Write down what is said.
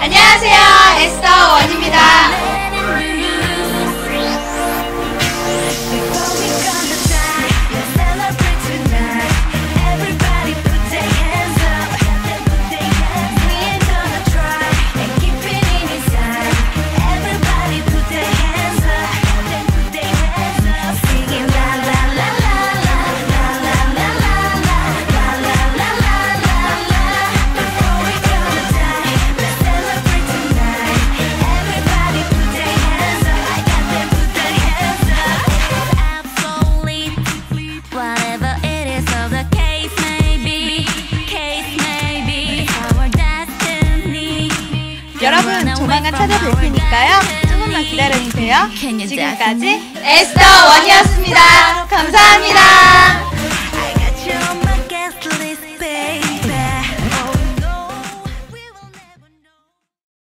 안녕하세요, 에스더 원입니다. 여러분 조만간 찾아뵐 테니까요. 조금만 기다려주세요. 지금까지 에스더 원이었습니다. 감사합니다.